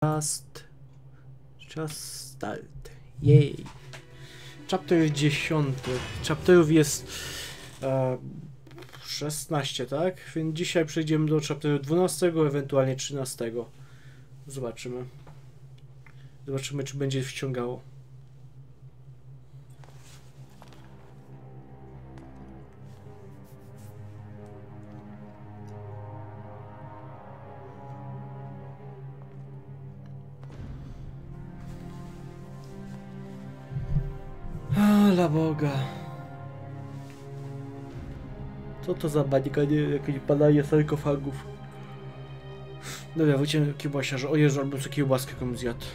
Just start. Jej. Chapter 10. Chapterów jest 16, tak? Więc dzisiaj przejdziemy do chapteru 12, ewentualnie 13. Zobaczymy. Zobaczymy, czy będzie wciągało. Ala Boga. Co to za bańkanie, jakieś badanie sarkofagów? Dobra, wyciągnę kiełbasiarza. O Jezu, albo co kiełbaskę komuś zjadł.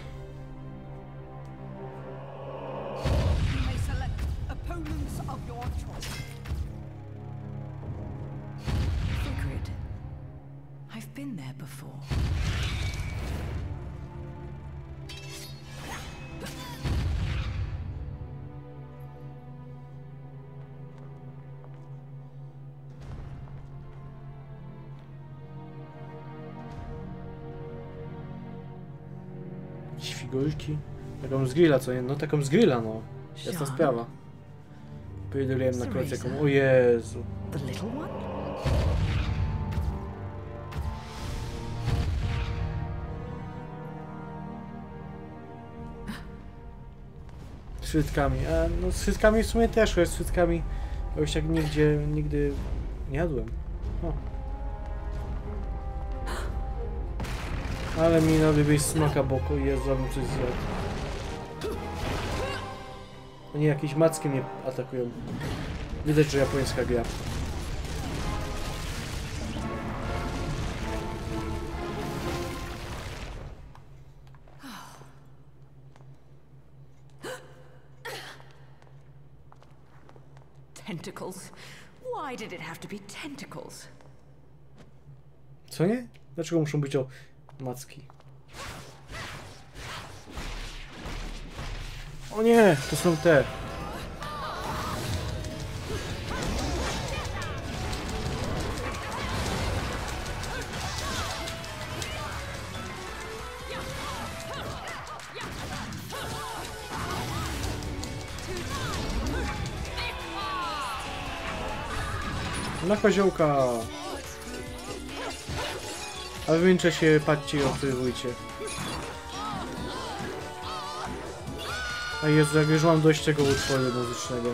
Figurki. Taką z grilla, co nie? No taką z grilla, no. Jasna sprawa. Pojedyliłem na kolację jaką. O Jezu. Z frytkami. No z frytkami w sumie też, z frytkami już tak nigdy nie jadłem. O. Ale mi nabyłeś smaka boku i jest, żebym coś zjadł. Oni jakieś macki mnie atakują. Widać, że japońska gra. Tentacles. Why did it have to be tentacles? Co nie? Dlaczego muszą być macki? O nie! To są te. Na koziołka! A w międzyczasie patrzcie i obserwujcie. A Jezu, jak już mam dość tego utworu muzycznego.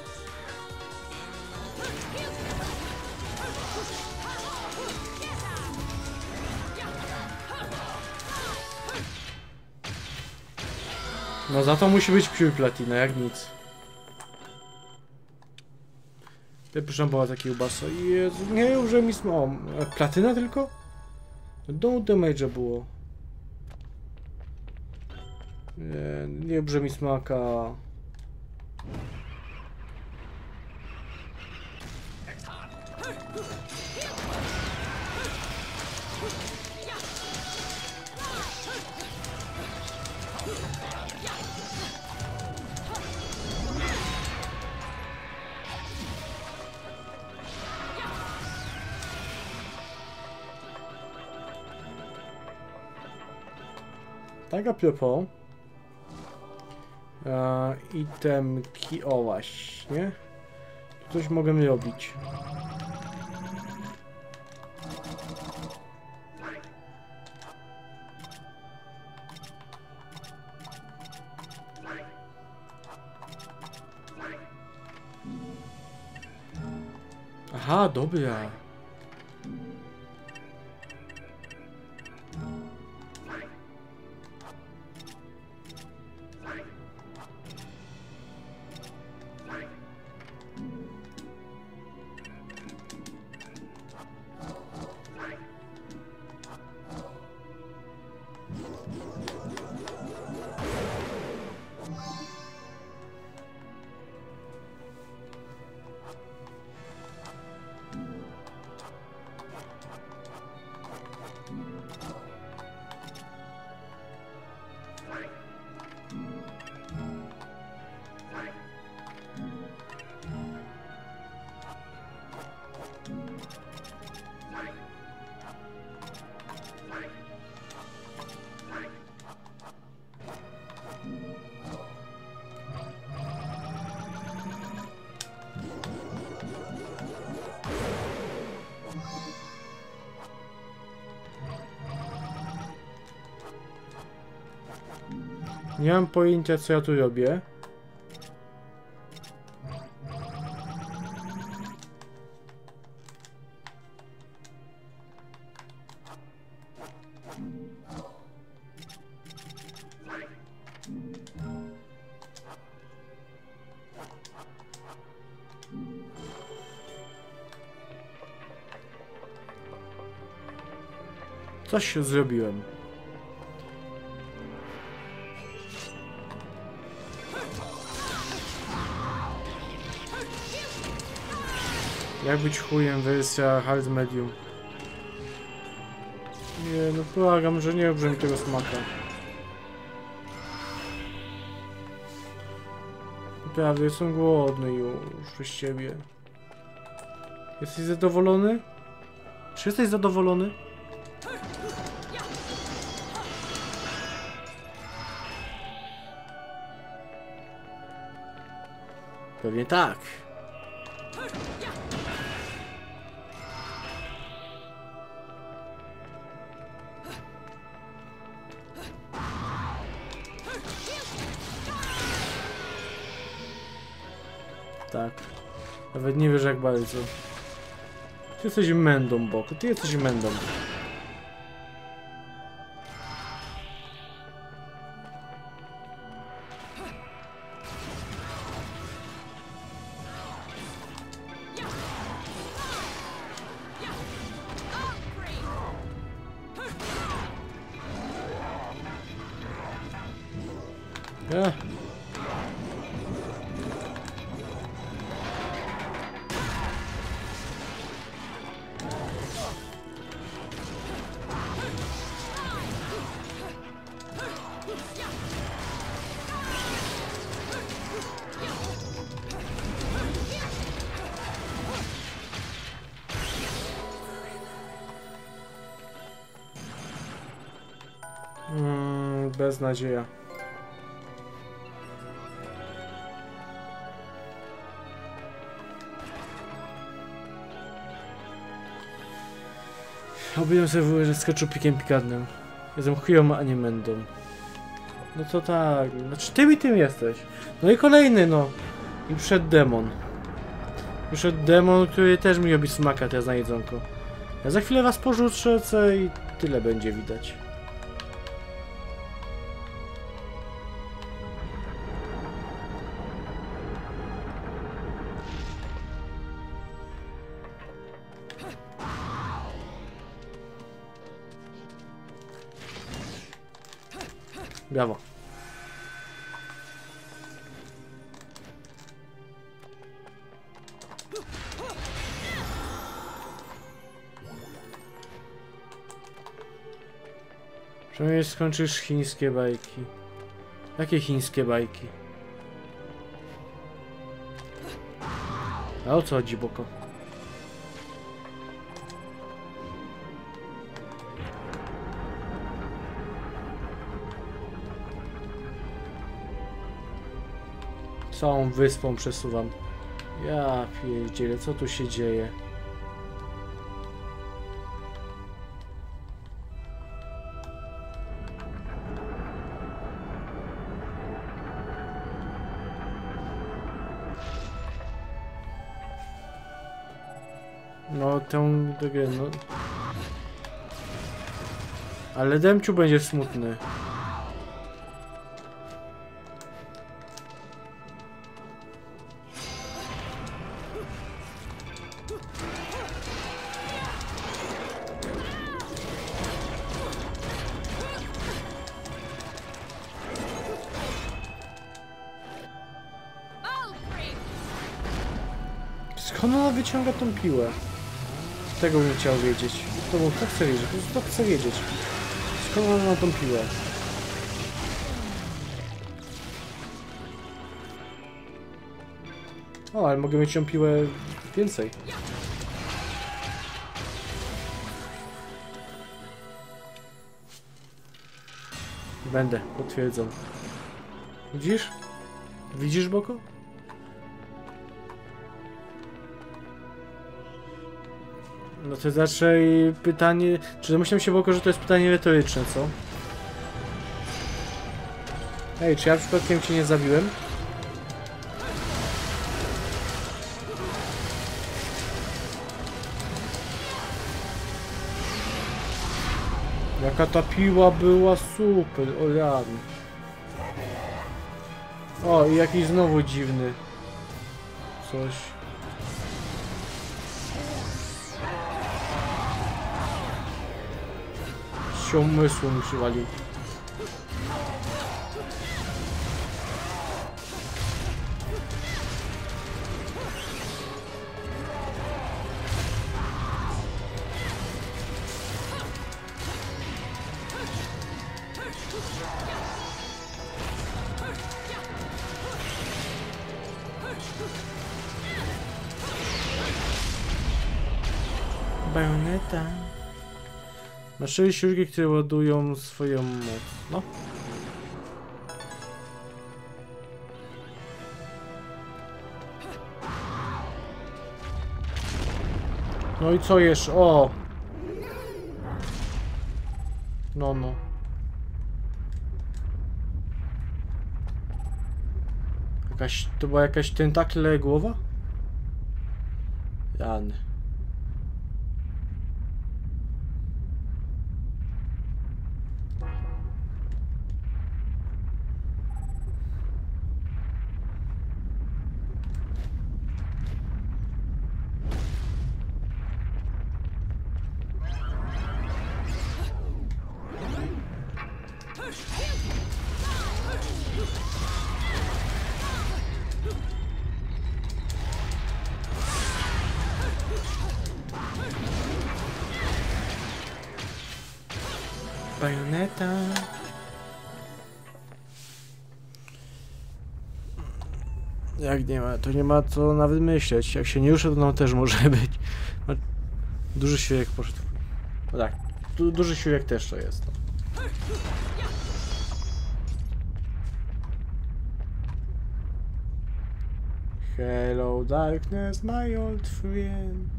No za to musi być Pure Platina, jak nic. Proszę, była taka kiełbasa. Jezu, nie, już mi o, platyna tylko? No damage było. Nie brzmi smaka. Tak a propos. Itemki, o właśnie. Coś mogę robić. Aha, dobra. Nie mam pojęcia, co ja tu robię. Coś zrobiłem. Jak być chujem, wersja hard medium. Nie, no błagam, że nie obrzę mi tego smaka. Naprawdę, jestem głodny już przez ciebie. Jesteś zadowolony? Czy jesteś zadowolony? Pewnie tak. Tak. Nawet nie wiesz jak bardzo. Ty jesteś mędą, Boko. Ty jesteś mędą. Beznadzieja. Obiłem sobie wyłożyć z keczupikiem pikantnym. Jestem chujom, a nie mędą. No to tak, znaczy tym i tym jesteś. No i kolejny, no. I przed demon. Przyszedł demon, który też mi robi smaka teraz na jedzonko. Ja za chwilę was porzucę i tyle będzie widać. Brawo. Przynajmniej skończysz chińskie bajki. Jakie chińskie bajki? A o co chodzi, Boko? Całą wyspą przesuwam. Ja pierdzielę, co tu się dzieje? No, tę grę, no. Ale Demciu będzie smutny. Skąd ona wyciąga tą piłę? Tego bym chciał wiedzieć. To chcę wiedzieć, po prostu to chcę wiedzieć. Skąd ona ma tą piłę? O, ale mogę mieć tą piłę więcej. Będę, potwierdzam. Widzisz? Widzisz, Boko? No to raczej pytanie... Czy domyślam się, Boko, że to jest pytanie retoryczne, co? Ej, czy ja przypadkiem cię nie zabiłem? Jaka ta piła była super, o jan. O, i jakiś znowu dziwny. Coś. Z umysłu mi przywalił. Bajoneta. Masz 4 siurki, które ładują swoją moc. No. No i co jesz? O! No. To była jakaś tentakle głowa? Jan. Bajoneta. Jak nie ma, to nie ma co nawet myśleć. Jak się nie ruszę, to no też może być. Duży siłek poszedł. No tak, duży siłek też to jest. Hello darkness, my old friend.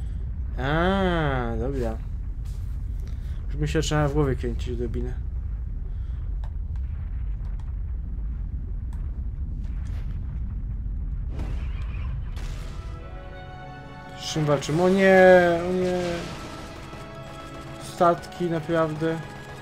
A, dobra. Już mi się trzeba w głowie kręcić odrobinę. Z czym walczymy? O nie, o nie. Statki, naprawdę.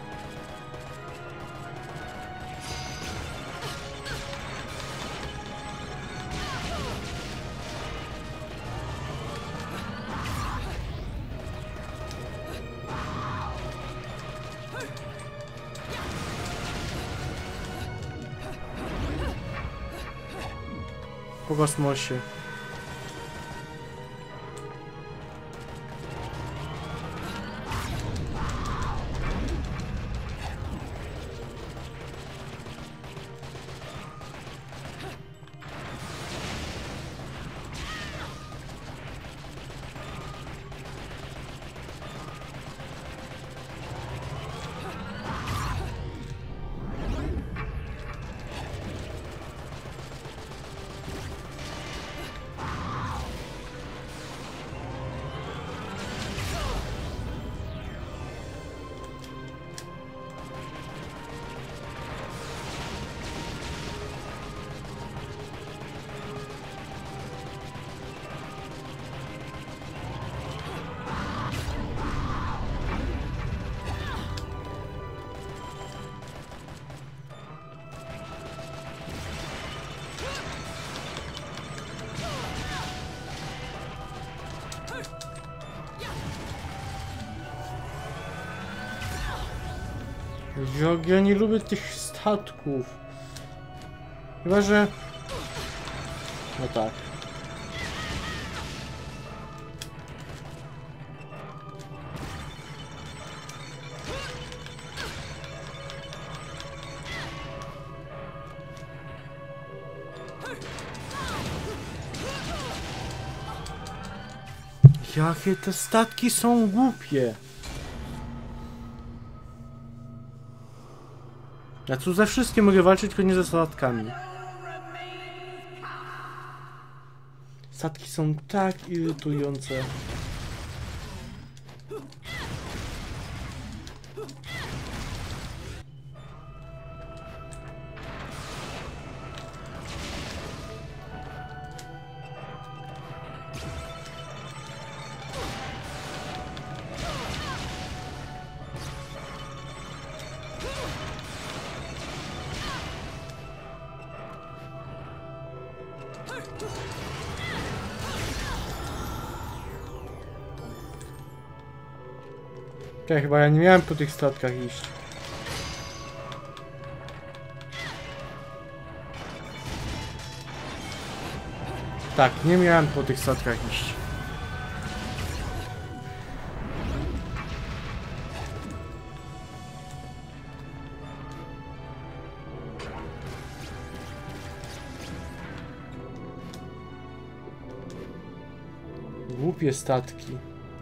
Po kosmosie. Jak ja nie lubię tych statków. Chyba, że... No tak. Jakie te statki są głupie. Ja tu ze wszystkim mogę walczyć, tylko nie ze statkami. Statki są tak irytujące. Czekaj, chyba ja nie miałem po tych statkach iść. Tak, nie miałem po tych statkach iść. Głupie statki.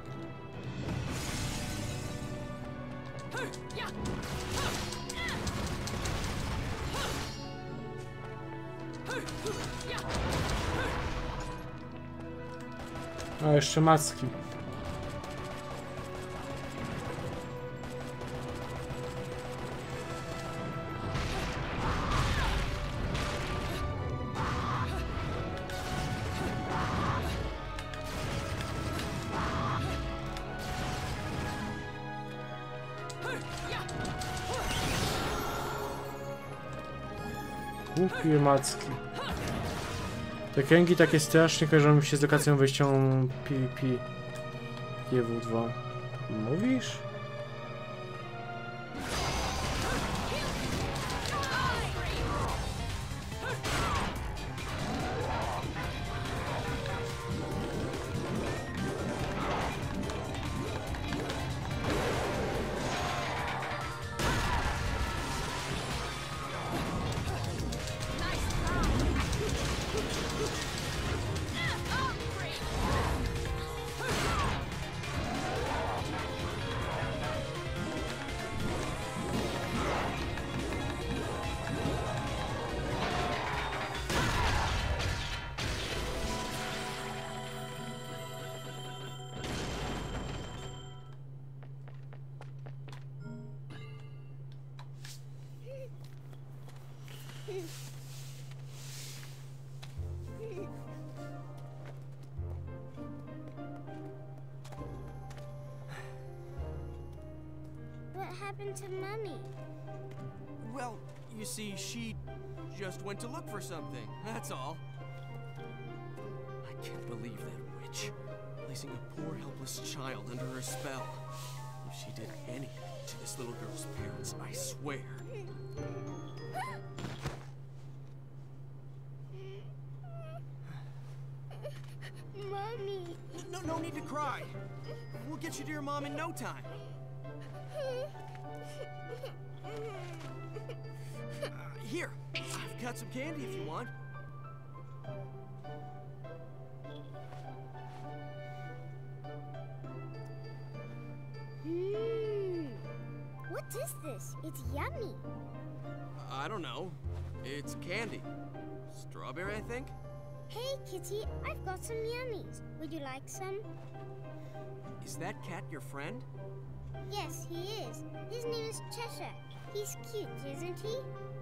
A jeszcze macki. Głupie macki. Te kręgi takie strasznie kojarzą mi się z lokacją wejściową PvP GW2. Mówisz? What happened to Mummy? Well, you see, she just went to look for something, that's all. I can't believe that witch, placing a poor helpless child under her spell. If she did anything to this little girl's parents, I swear. Mommy. No need to cry. We'll get you to your mom in no time. Here, I've got some candy if you want. What is this? It's yummy. I don't know. It's candy. Strawberry, I think? Hey, Kitty, I've got some yummies. Would you like some? Is that cat your friend? Yes, he is. His name is Cheshire. He's cute, isn't he?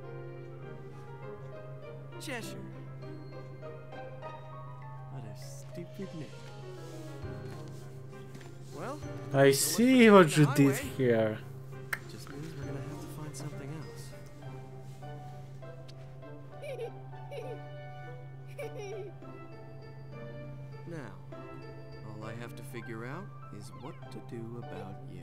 Cheshire. What a stupid name. Well, I see what you did here. just means we're gonna have to find something else. Now, all I have to figure out is what to do about you.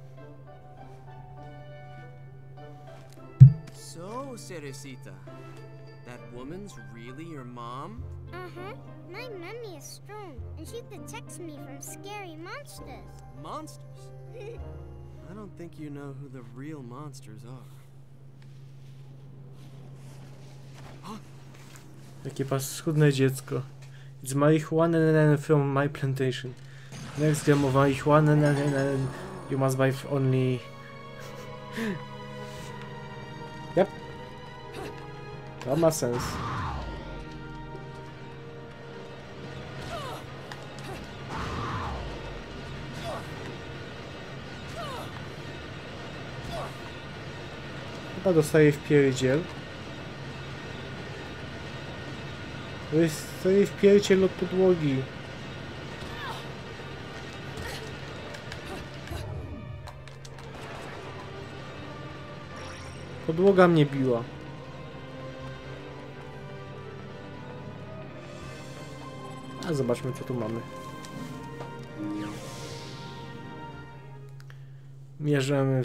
So, Cerecita, that woman's really your mom? Uh-huh. My mummy is strong, and she protects me from scary monsters. Monsters? I don't think you know who the real monsters are. Jakie paskudne dziecko. It's marijuana from my plantation. Next game of marijuana, you must buy only... Yep. To ma sens. Chyba dostaję w pierdziel. To jest w pierdziel od podłogi. Podłoga mnie biła. A zobaczmy, co tu mamy. Mierzymy.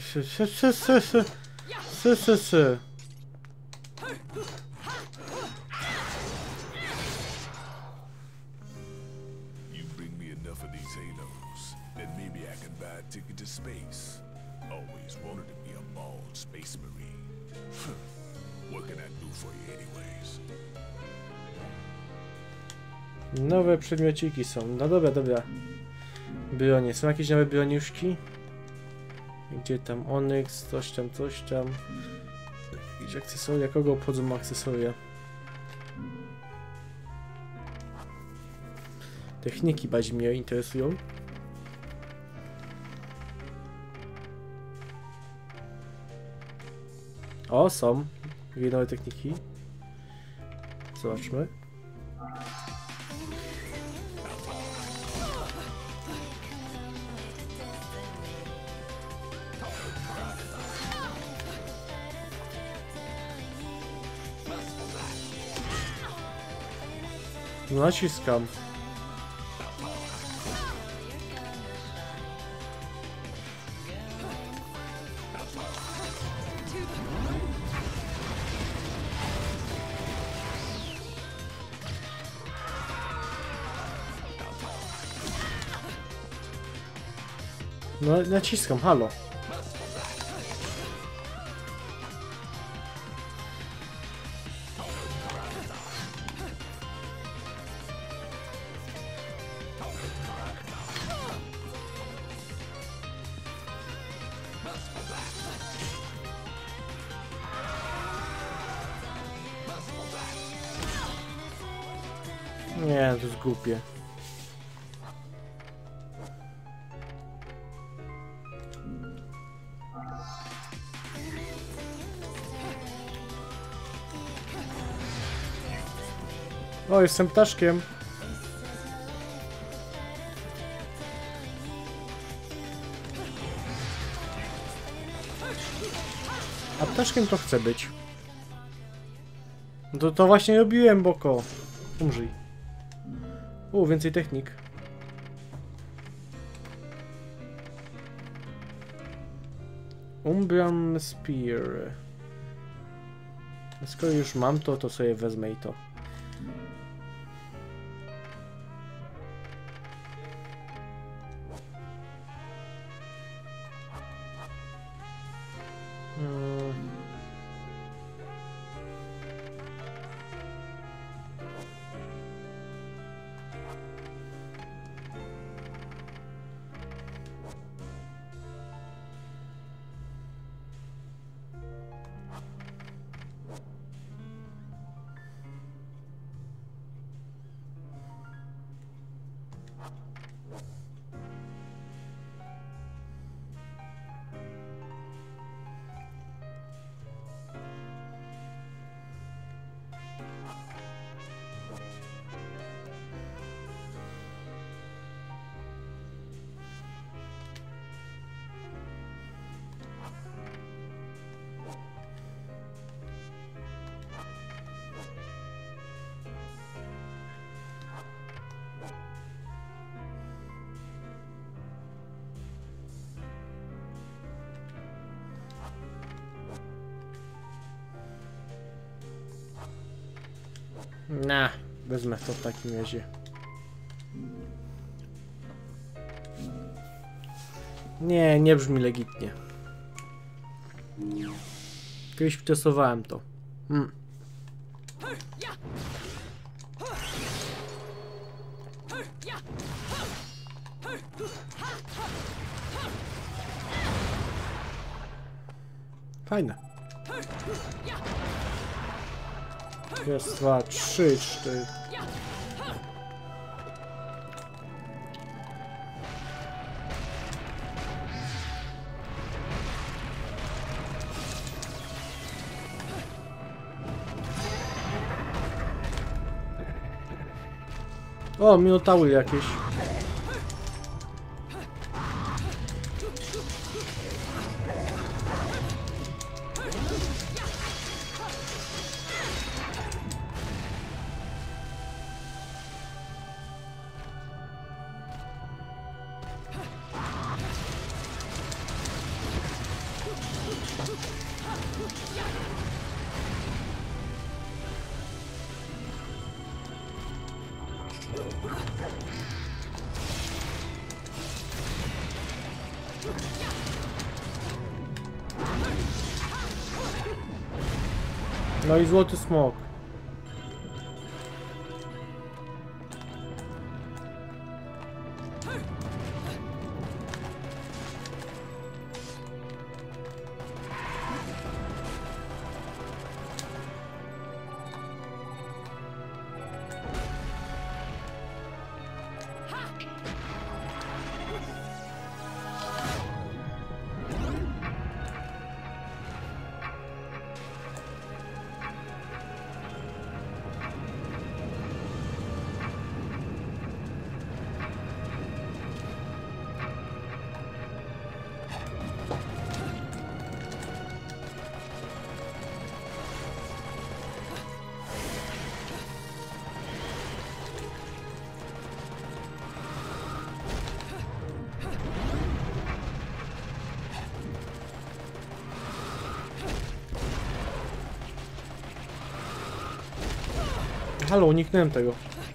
You bring me enough of these halos, then maybe I can buy a ticket to space. Always wanted to be a bald space marine. What can I do for you anyways? Nowe przedmiociki są. No dobra, dobra. Bronie. Są jakieś nowe broniuszki? Gdzie tam Onyx, coś tam, coś tam. Jakieś akcesoria. Kogo obchodzą akcesoria? Techniki bardziej mnie interesują. O, są. Dwie nowe techniki. Zobaczmy. No, naciskam. No, naciskam, halo. Nie, to jest głupie. O, jestem ptaszkiem. A ptaszkiem to chcę być. To właśnie robiłem, Boko. Umrzyj. Więcej technik. Umbram Spear. Skoro już mam to, to sobie wezmę i to. Wezmę to w takim razie. Nie brzmi legitnie. Kiedyś testowałem to. Fajne. Raz, dwa, trzy, cztery. O, minotaury jakieś. No i złoty smok. Halo, uniknąłem tego.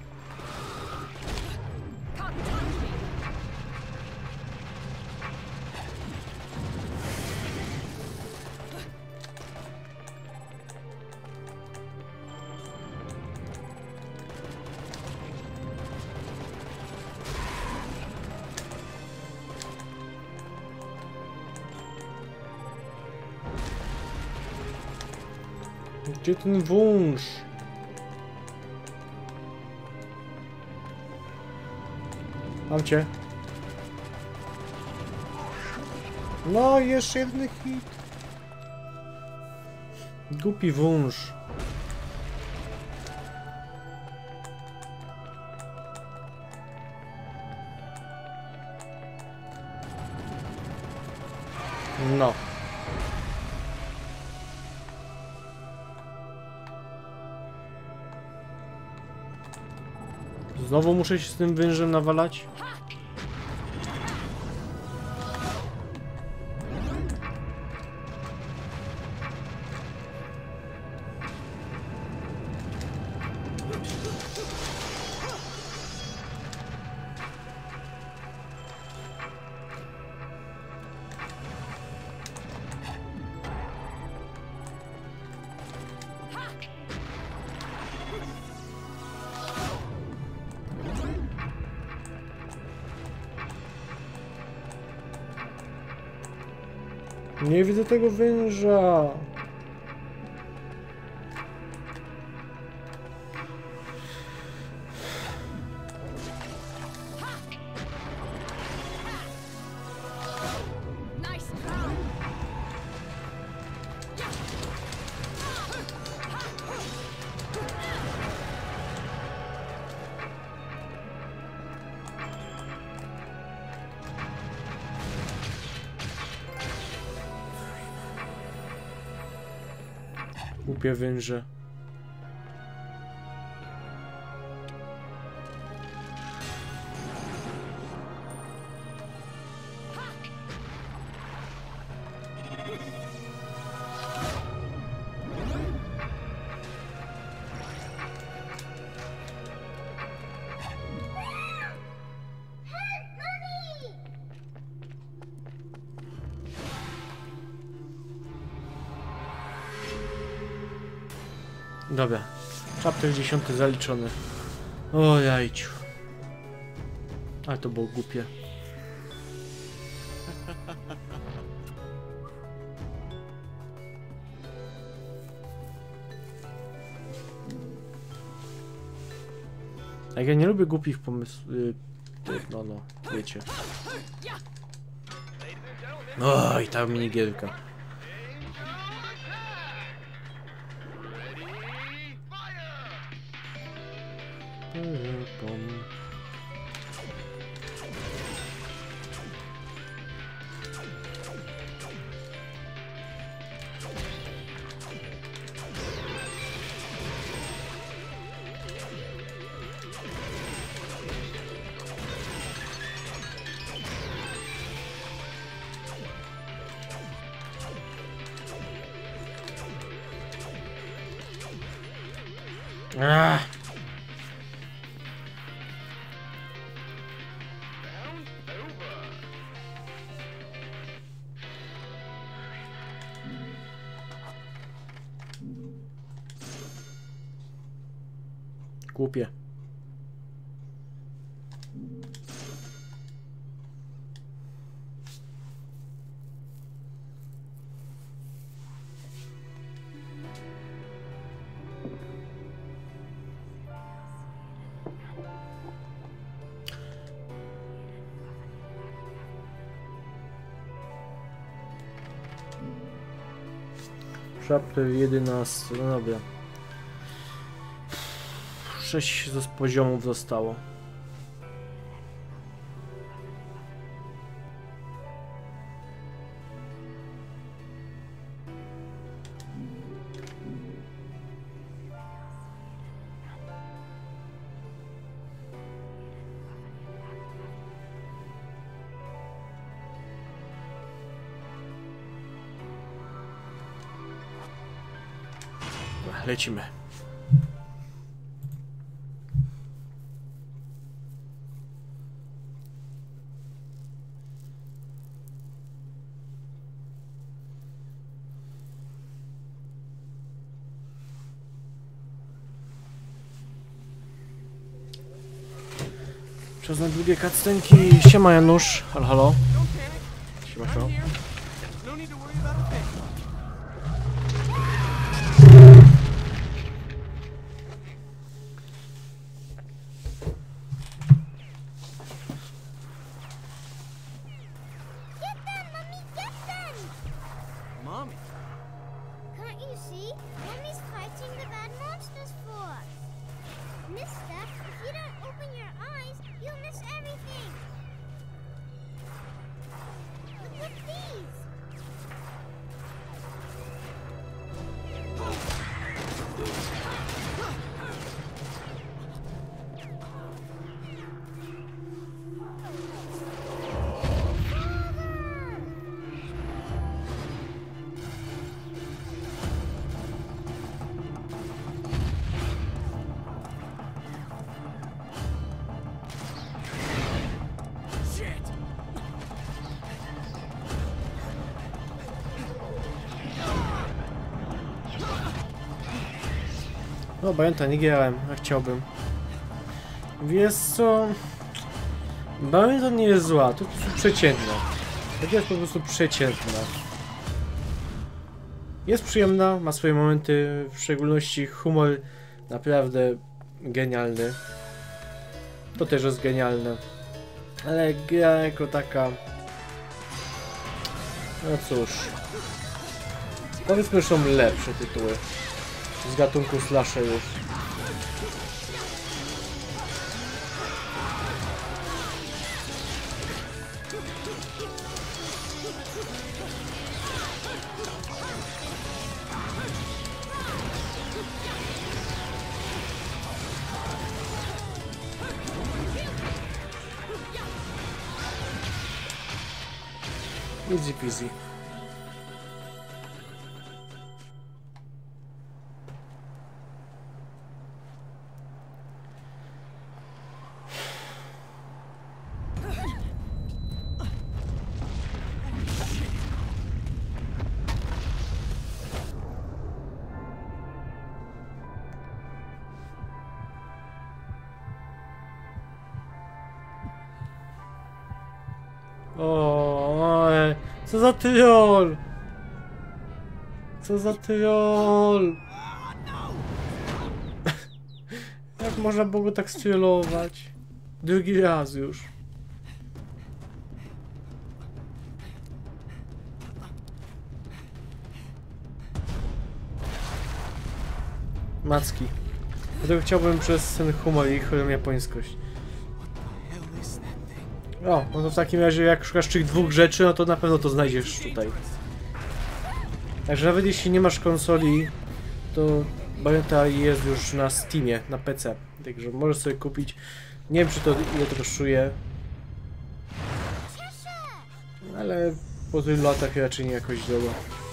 Gdzie ten wąż? Mam cię. No, jeszcze jeden hit. Głupi wąż. No. Znowu muszę się z tym wężem nawalać? Nie widzę tego węża. Głupie węże. Dobra, chapter 10 zaliczony. O jajciu. Ale to było głupie. Jak ja nie lubię głupich pomysłów. No, wiecie. Oj, ta minigierka. Głupie. Chapter 11, no dobra. 6 z poziomów zostało. Lecimy. Czas na długie cutscenki. Siema Janusz. Halo, halo. Don't panic. Siema, I'm siema. here. No need to worry about a thing. Get them, Mummy, get them! Mommy. Can't you see? Mummy's fighting the bad monsters for us. Mister, if you don't open your eyes, you'll miss everything. Look at these. Shit. No, Bayonetta nie grałem, a chciałbym. Wiesz co? Bayonetta nie jest zła, to po prostu przeciętna. Tak jest po prostu przeciętna. Jest przyjemna, ma swoje momenty, w szczególności humor naprawdę genialny. To też jest genialne. Ale gra jako taka... No cóż... Powiedzmy, że są lepsze tytuły. Z gatunku slasherów. Easy peasy. Oj, co za troll! Co za troll! Jak można było go tak strollować? Drugi raz już. Macki. Dlatego chciałbym przez ten humor i chorą japońskość. Hell is that thing? O, no to w takim razie jak szukasz tych dwóch rzeczy, no to na pewno to znajdziesz tutaj. Także nawet jeśli nie masz konsoli, to Bayonetta jest już na Steamie, na PC. Także możesz sobie kupić. Nie wiem, czy to ile to kosztuje. Ale po tylu latach raczej nie jakoś drogo.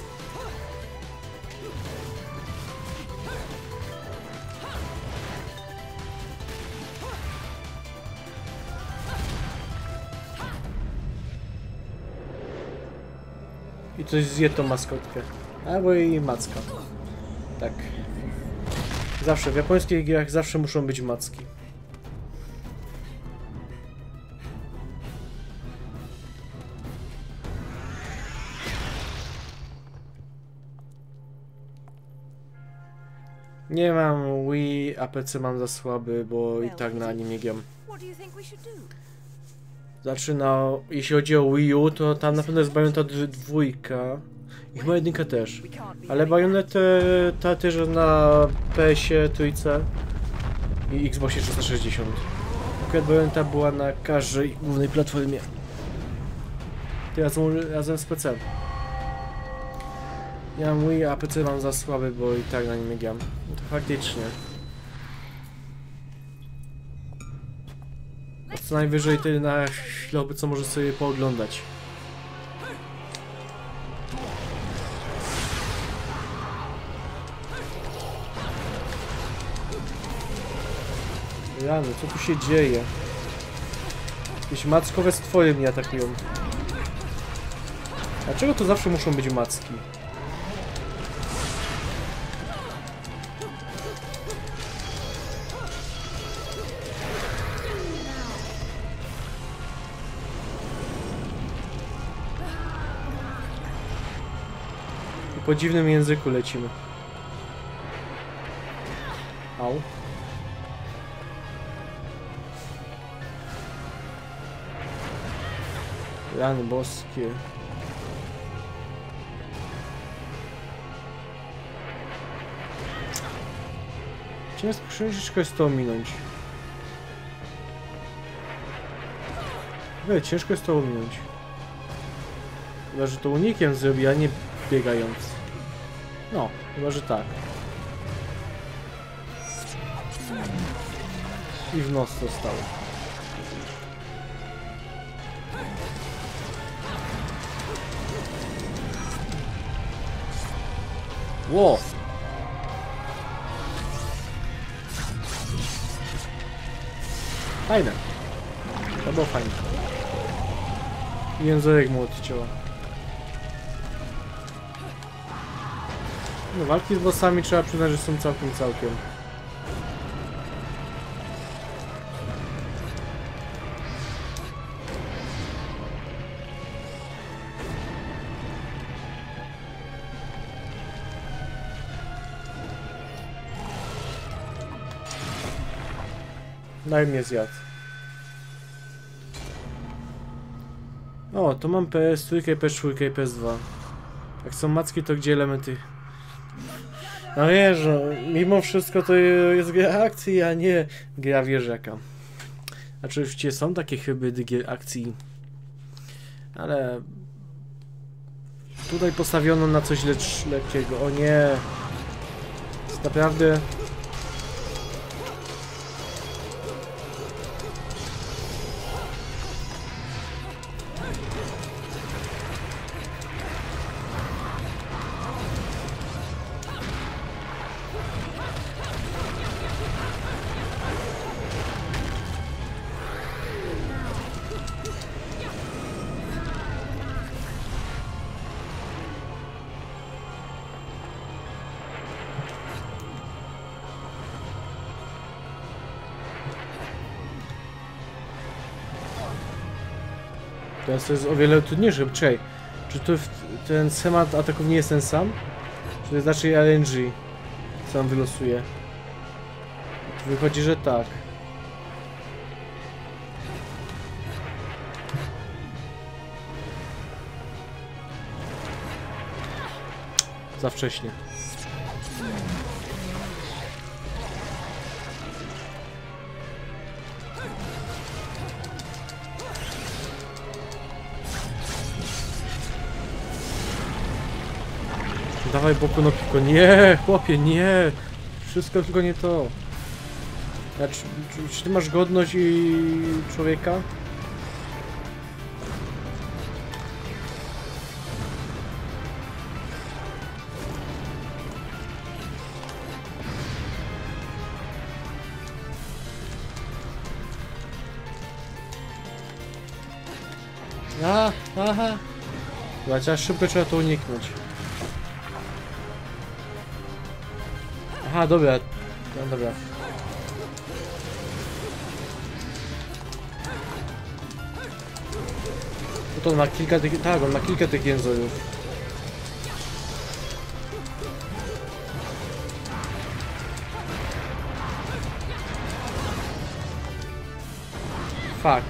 I coś zje tą maskotkę. Albo jej macka. Tak. Zawsze, w japońskich grach zawsze muszą być macki. Nie mam Wii, a PC mam za słaby, bo i tak na nim nie gram. What do you think we should do? Znaczy no, jeśli chodzi o Wii U, to tam na pewno jest Bayonetta 2 i chyba 1 też. Ale Bayonetta ta też na PS-ie, trójce i Xboxie 360. Akurat Bayonetta była na każdej głównej platformie. Teraz razem z PC. Ja mam Wii, a PC mam za słaby, bo i tak na nim nie gram. No to faktycznie. Co najwyżej ty na chwilę co możesz sobie pooglądać. Rany, co tu się dzieje? Jakieś mackowe stwory mnie atakują. Dlaczego to zawsze muszą być macki? I po dziwnym języku lecimy. Au. Rany boskie. Ciężko jest to ominąć. Ciężko jest to ominąć. Chyba, że to unikiem zrobi, a nie biegając. No, chyba, że tak. I w nos zostało. Ło! Fajne. To było fajne. Język mu odcięła. No, walki z bossami trzeba przyznać, że są całkiem. Daj mnie zjadł. O, to mam PS3, PS4 i PS2. Jak są macki, to gdzie elementy? No wiesz, no, mimo wszystko to jest gra akcji, a nie gra wieżaka. Znaczy, oczywiście są takie hybrydy gier akcji, ale tutaj postawiono na coś lekkiego. O nie, jest naprawdę. Teraz to jest o wiele trudniejsze. Czekaj, czy to ten schemat ataków nie jest ten sam? Czy to znaczy RNG sam wylosuje? To wychodzi, że tak. Za wcześnie. Dawaj boku no piko. Nie, chłopie, nie. Wszystko tylko nie to. Czy ty masz godność i człowieka? Aha. Chociaż szybko trzeba to uniknąć. Aha, dobra. No dobra. No to on ma kilka tych... Tak, on ma kilka tych jęzorów. Fuck.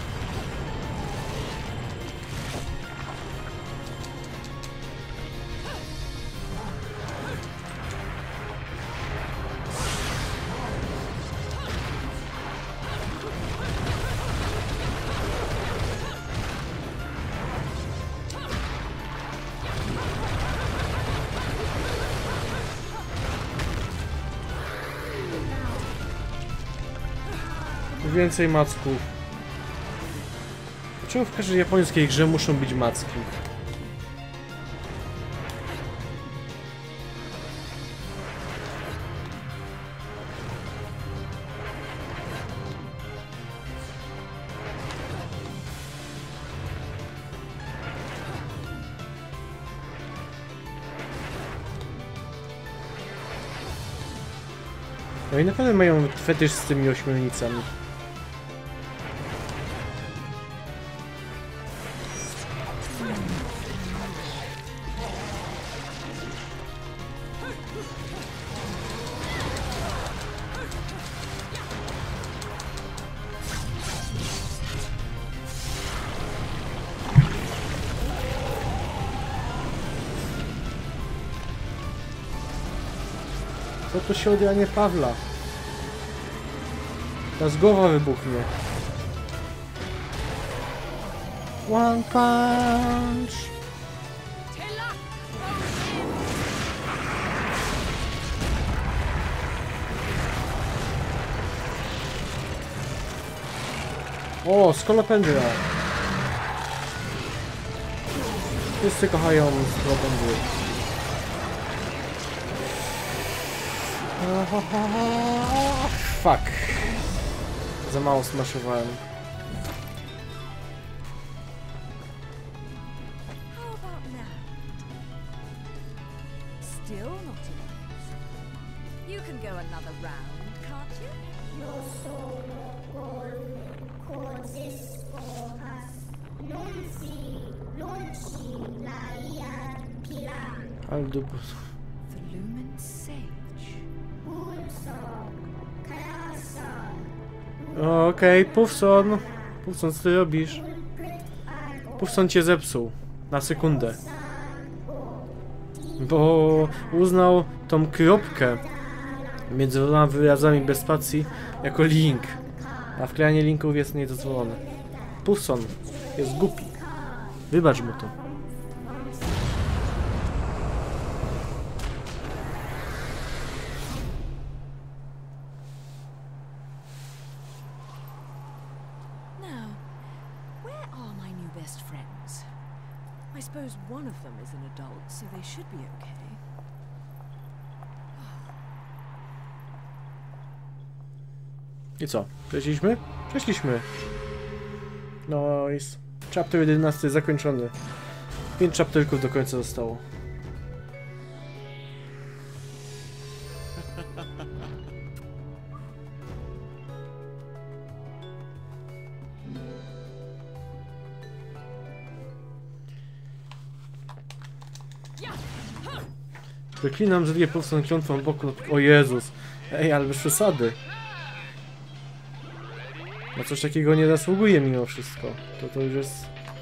Więcej macków. Dlaczego w każdej japońskiej grze muszą być macki? No i naprawdę mają fetysz z tymi ośmiornicami. Co to się odja, nie Pawla? Teraz głowa wybuchnie. One punch! O, Skolopendra! Wszyscy kochają Skolopendry. Fuck. Za mało smashowałem. How about now? Still not enough. You can go another round, can't you? Ale dupa. The Lumen Sage. Okej, Puffson. Puffson, co ty robisz? Puffson cię zepsuł. Na sekundę. Bo uznał tą kropkę między dwoma wyrazami bez spacji jako link. A wklejanie linków jest niedozwolone. Puffson jest głupi. Wybacz mu to. Now, where are my new best friends? I suppose one of them is an adult, so they should be okay. I co? Przeszliśmy? Przeszliśmy. No jest. Chapter 11 zakończony. 5 chapterków do końca zostało. Przeklinam, że nie powstaną klątwą boku. O Jezus. Ej, ale bez przesady. Na coś takiego nie zasługuje mimo wszystko. To już jest...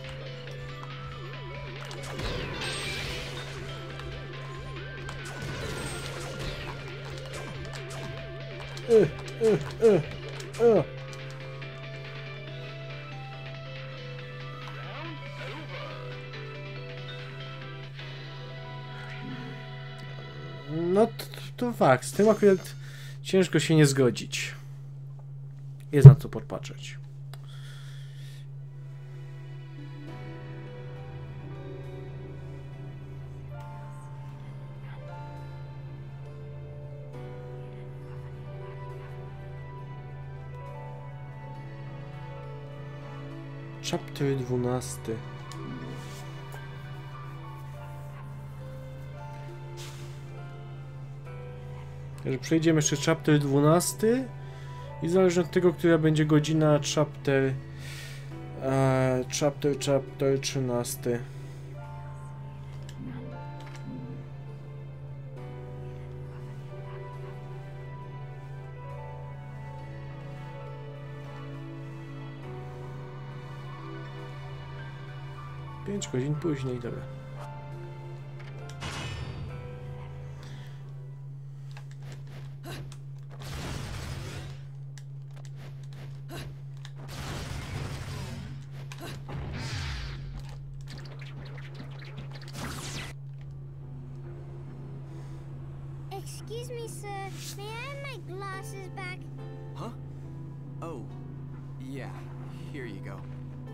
No to fakt, z tym akurat ciężko się nie zgodzić. Jest na co podpatrzeć. Chapter 12. Także przejdziemy jeszcze chapter 12 i zależnie od tego, która będzie godzina, chapter 13. Pięć godzin później, dobra. Excuse me, sir. May I have my glasses back? Huh? Oh, yeah. Here you go.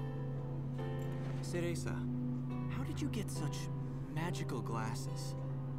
Cereza, how did you get such magical glasses?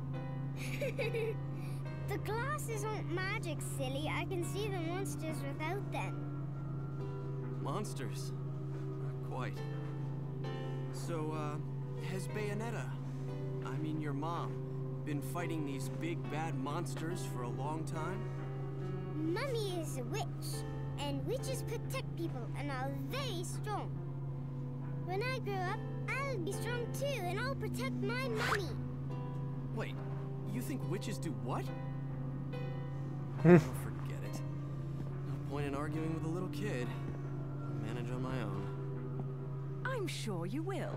The glasses aren't magic, silly. I can see the monsters without them. Monsters? Not quite. So, has Bayonetta, I mean your mom, been fighting these big bad monsters for a long time? Mummy is a witch, and witches protect people and are very strong. When I grow up, I'll be strong too, and I'll protect my mummy. Wait, you think witches do what? Oh, forget it. No point in arguing with a little kid. I'll manage on my own. I'm sure you will.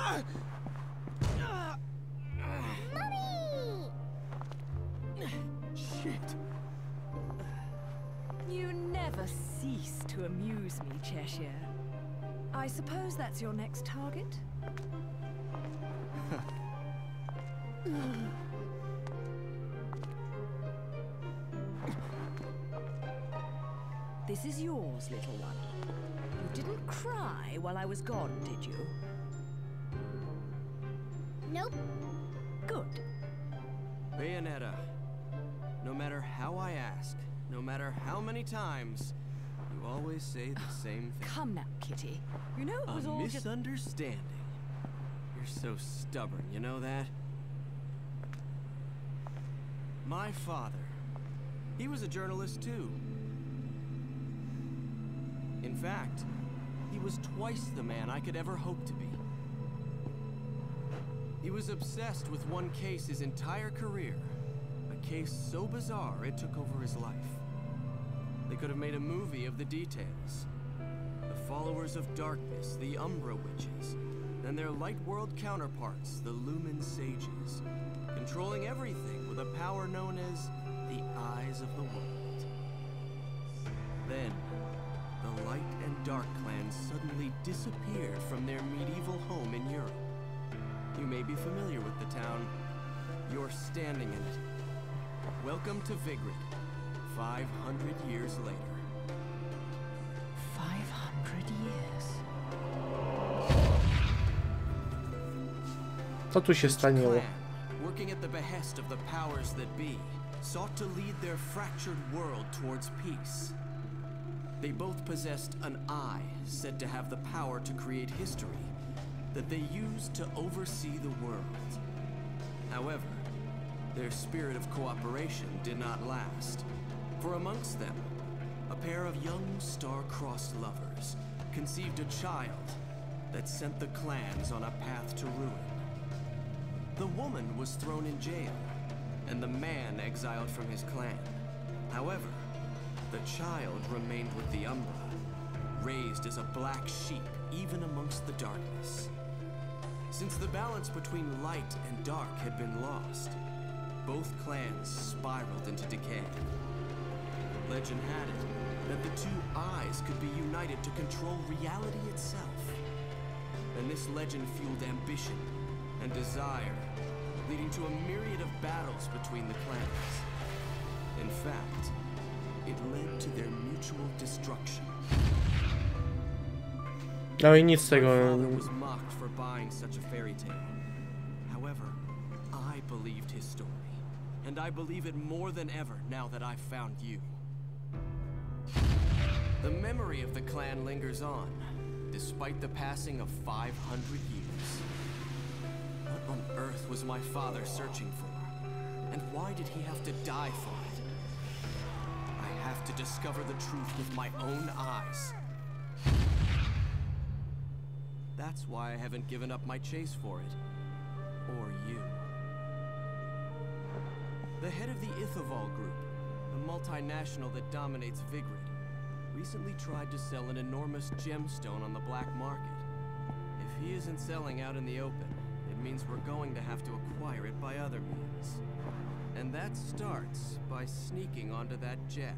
Mummy! Shit. You never cease to amuse me, Cheshire. I suppose that's your next target? This is yours, little one. You didn't cry while I was gone, did you? Nope. Good. Bayonetta, no matter how I ask, no matter how many times, you always say the same thing. Come now, Kitty. You know it was A all just... misunderstanding. You're so stubborn, you know that? My father, he was a journalist too. In fact, he was twice the man I could ever hope to be. He was obsessed with one case his entire career. A case so bizarre it took over his life. They could have made a movie of the details. The followers of darkness, the Umbra Witches, and their light world counterparts, the Lumen Sages, controlling everything with a power known as the Eyes of the World. Then, the Light and Dark clans suddenly disappeared from their medieval home in Europe. You may be familiar with the town. You're standing in it. Welcome to Vigrid, 500 years later. 500 years. Co tu się stanęło? Clan, working at the behest of the powers that be, sought to lead their fractured world towards peace. They both possessed an eye said to have the power to create history that they used to oversee the world. However, their spirit of cooperation did not last, for amongst them, a pair of young star-crossed lovers conceived a child that sent the clans on a path to ruin. The woman was thrown in jail, and the man exiled from his clan. However, the child remained with the Umbra, raised as a black sheep even amongst the darkness. Since the balance between light and dark had been lost, both clans spiraled into decay. Legend had it that the two eyes could be united to control reality itself. And this legend fueled ambition and desire, leading to a myriad of battles between the clans. In fact, it led to their mutual destruction. No i nic z My tego. father was mocked for buying such a fairy tale. However, I believed his story, and I believe it more than ever now that I've found you. The memory of the clan lingers on, despite the passing of 500 years. What on earth was my father searching for? And why did he have to die for it? to discover the truth with my own eyes. That's why I haven't given up my chase for it. Or you. The head of the Ithoval Group, the multinational that dominates Vigrid, recently tried to sell an enormous gemstone on the black market. If he isn't selling out in the open, it means we're going to have to acquire it by other means. And that starts by sneaking onto that jet.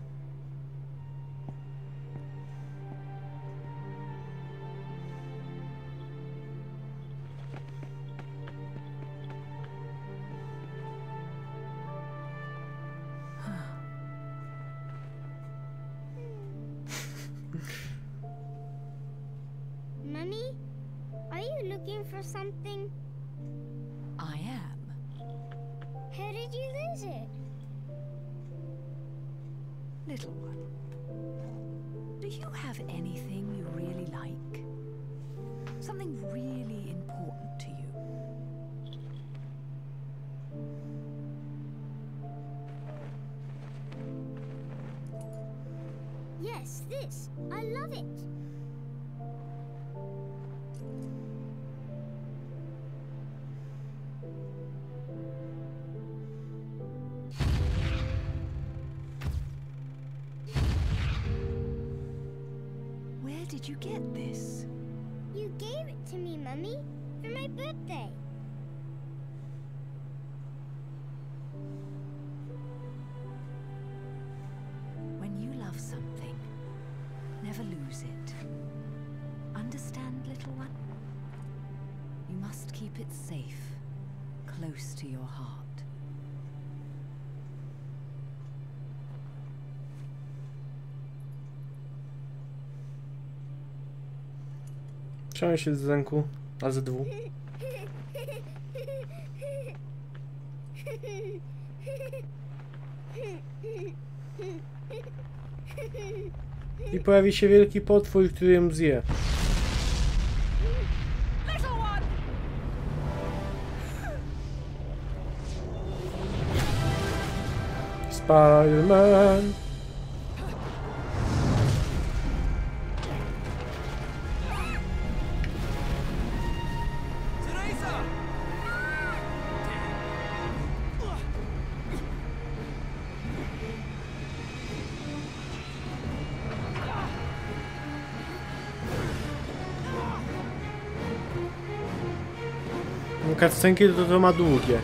Mummy, are you looking for something? I am. How did you lose it? Little one, do you have anything you really like? Something really important to you? Yes, this. I love it. Where did you get this? You gave it to me, Mummy, for my birthday. When you love something, never lose it. Understand, little one? You must keep it safe, close to your heart. Trzymaj się z ręku, a z dwóch. I pojawi się wielki potwór, który ją zje. Spider-Man. Cutscenki to ma długie.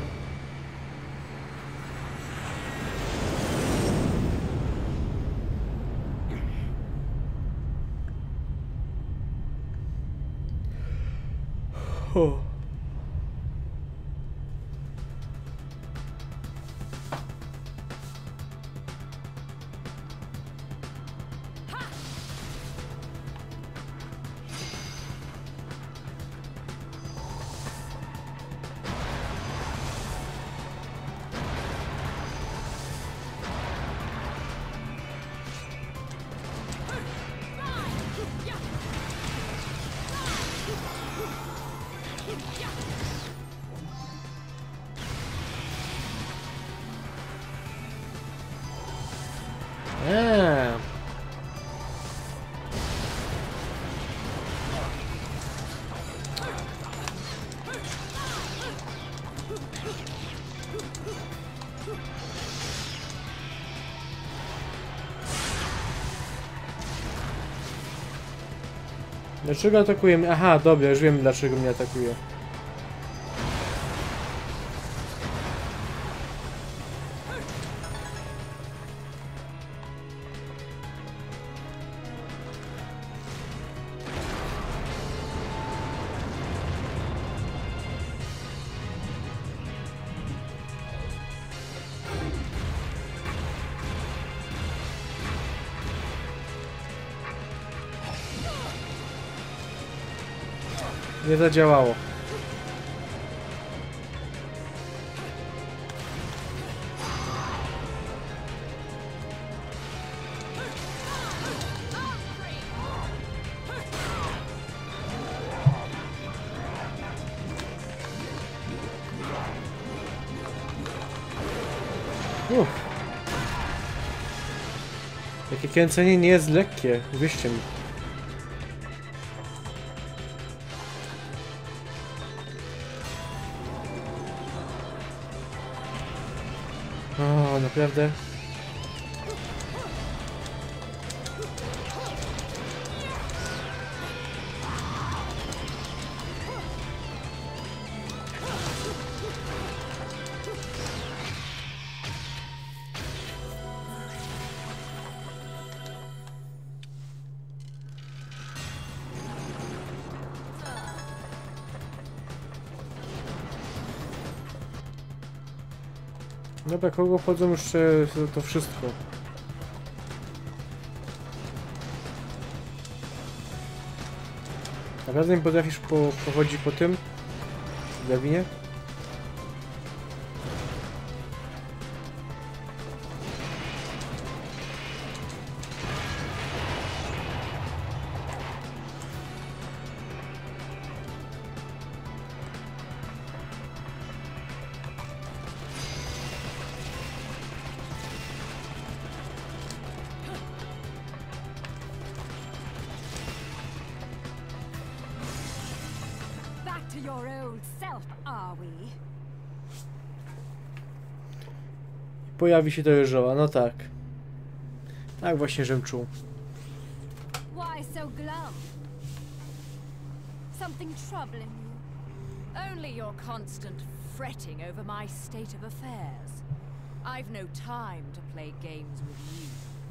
Dlaczego atakuje mnie? Aha, dobra, już wiem dlaczego mnie atakuje. Nie zadziałało. Takie kręcenie nie jest lekkie, wierzcie mi. O, naprawdę? Dobra, kogo wchodzą jeszcze to wszystko? Naprawdę nie potrafisz pochodzić po tym? W drabinie? To your old self, are we? Pojawi się to jeżoła, no tak. Tak właśnie, żem czuł. Why so glum? Something troubling you? Only your constant fretting over my state of affairs. I've no time to play games with you.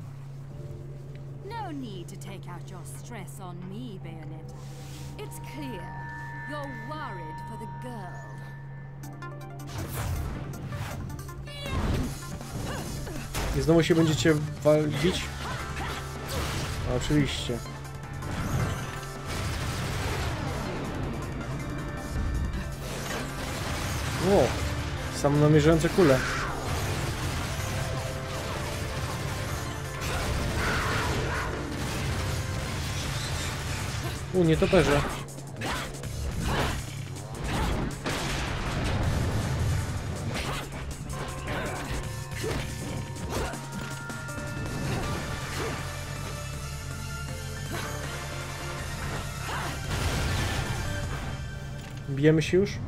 No need to take out your stress on me, Bayonetta. It's clear you're worried for the girl. I znowu się będziecie walczyć? Oczywiście. O! Samonamierzające kule. Nietoperze. Bijemy się już?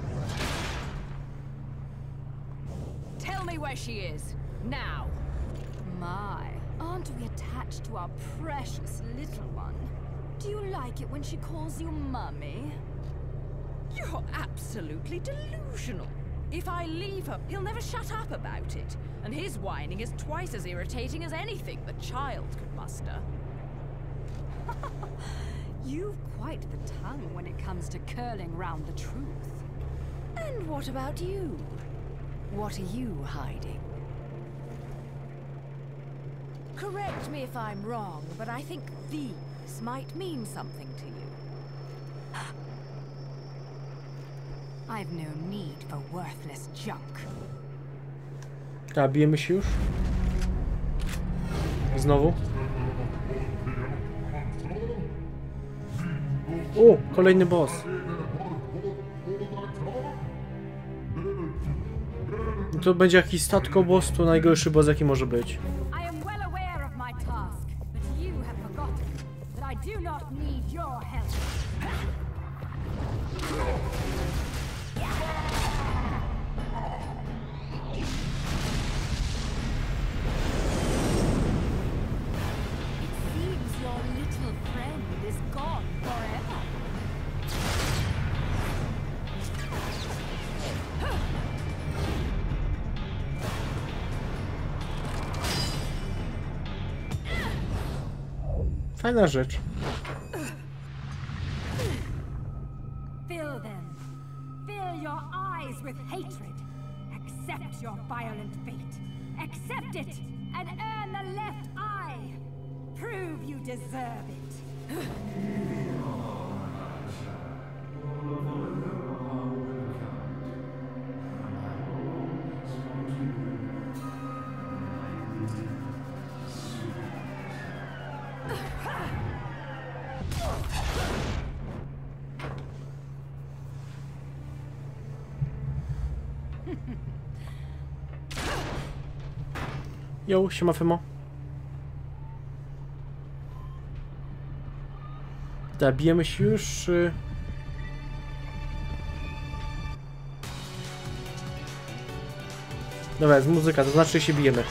Tell me where she is, now. My, aren't we attached to our precious little one? Do you like it when she calls you mummy? You're absolutely delusional. If I leave her, he'll never shut up about it. And his whining is twice as irritating as anything the child could muster. You've quite the tongue when it comes to curling round the truth. And what about you? What are you hiding? Correct me if I'm wrong, but I think these might mean something to you. I've no need for worthless junk. A, bijemy się już? Znowu? O, kolejny boss. To będzie jakiś statkoboss, to najgorszy boss jaki może być. I am well aware of my task, but you have forgotten that I do not need your help. It seems your little friend is gone forever. Fajna rzecz. Fill them. Fill your eyes with hatred. Accept your violent fate. Accept it and earn the left eye. Prove you deserve it. Jo, siema Femo. Da, bijemy się już. Dobra, jest muzyka, to znaczy się bijemy.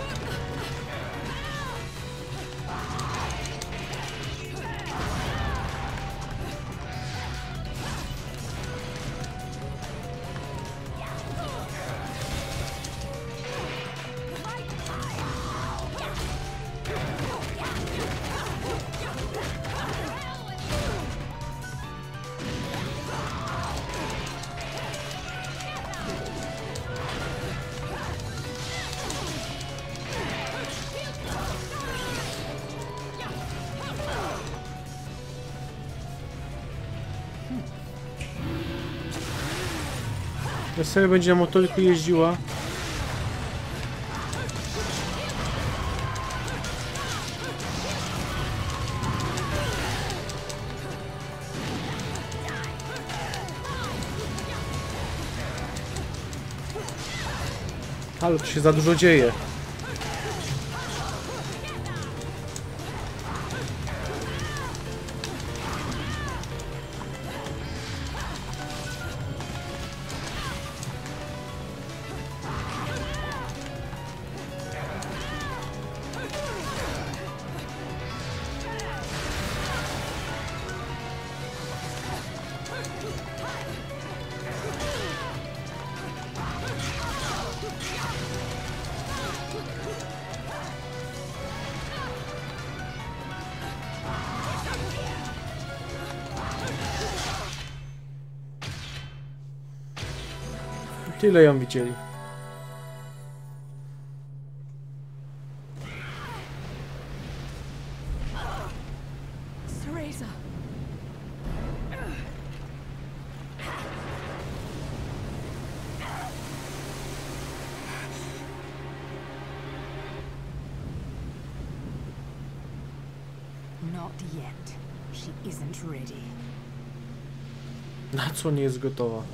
Ja sobie będzie na motorku jeździła. Ale tu się za dużo dzieje. Tyle ją widzieli. Cereza. Not yet. She isn't ready. Na co nie jest gotowa?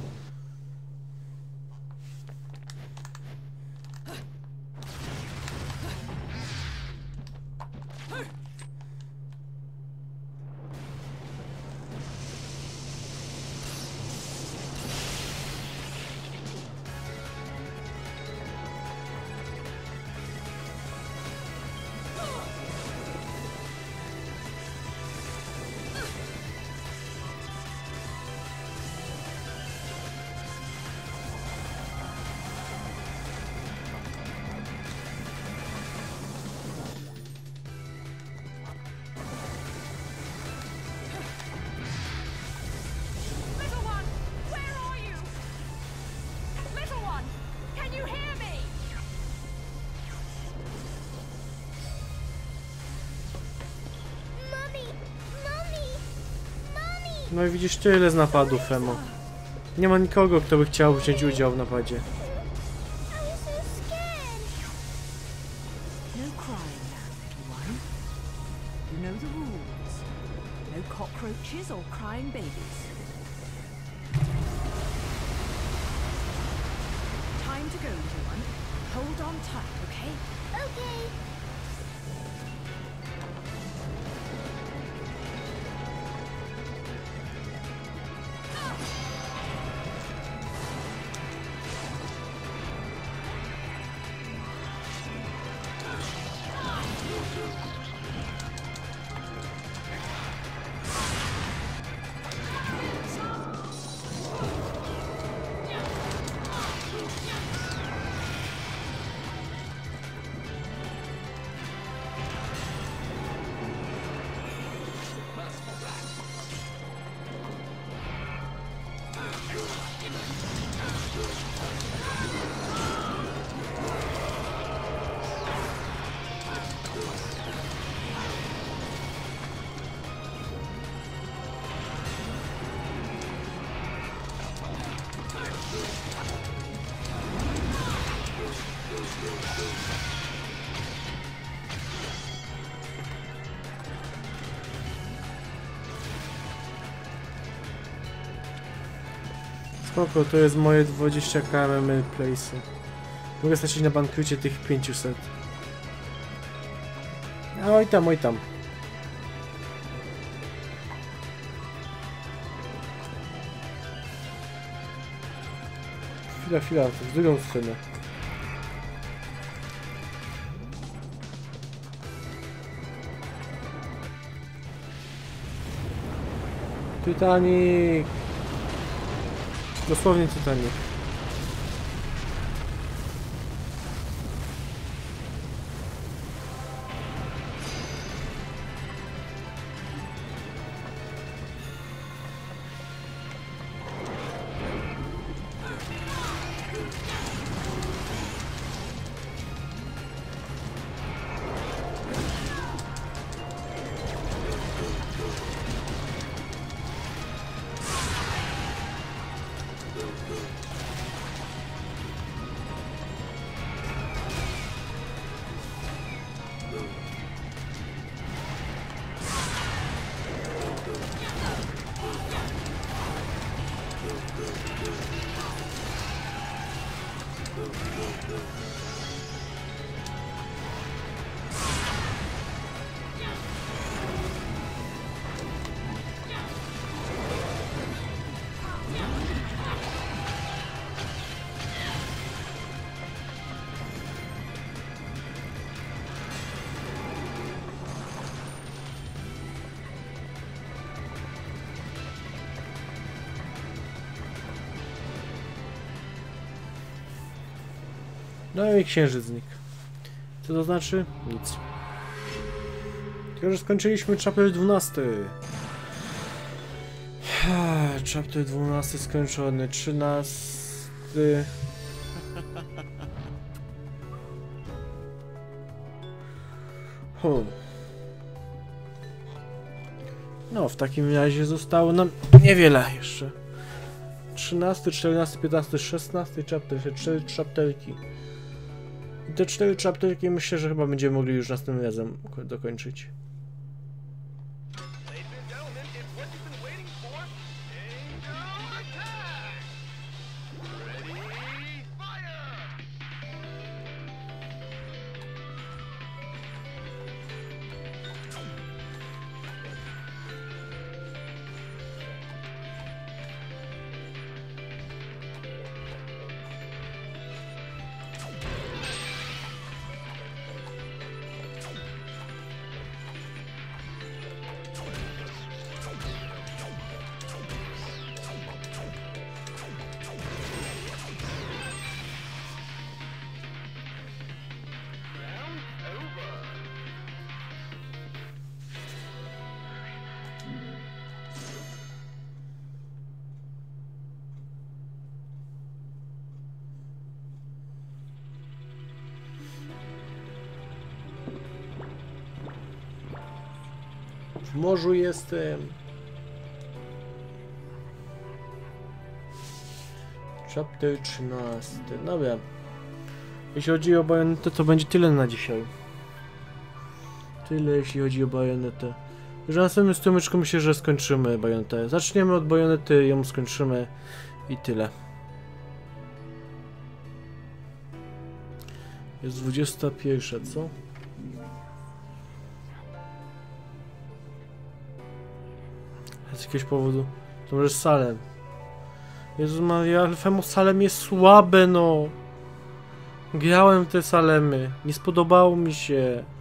Little one, where are you? Little one, can you hear me? Mommy! Mommy! Mommy! No i widzisz, tyle z napadów, Emo. Nie ma nikogo, kto by chciał wziąć udział w napadzie. I'm so scared! No crying now, little one. You know the rules. No cockroaches or crying babies. Time to go, little one. Hold on tight, okay? Okay. Spoko, to jest moje 20 kmm place'y. Mogę stracić na bankrucie tych 500. Oj tam, oj tam. Chwila, to w drugą stronę. Titanic! Dosłownie Titanic. No i księżyc znikł. Co to znaczy? Nic. Tylko, że skończyliśmy chapter 12. Chapter 12 skończony. 13. No, w takim razie zostało nam niewiele jeszcze. 13, 14, 15, 16 chapter, 4 chapterki. I te 4 chapterki myślę, że chyba będziemy mogli już następnym razem dokończyć. W morzu jestem. Chapter 13. Dobra. Jeśli chodzi o bajonetę, to będzie tyle na dzisiaj. Tyle jeśli chodzi o bajonetę. Już na następnym strumyczku myślę, że skończymy bajonetę. Zaczniemy od bajonety, ją skończymy i tyle. Jest 21, co? Z jakiegoś powodu. To może Salem. Jezus Maria, ale Femo Salem jest słabe, no. Grałem w te Salemy. Nie spodobało mi się.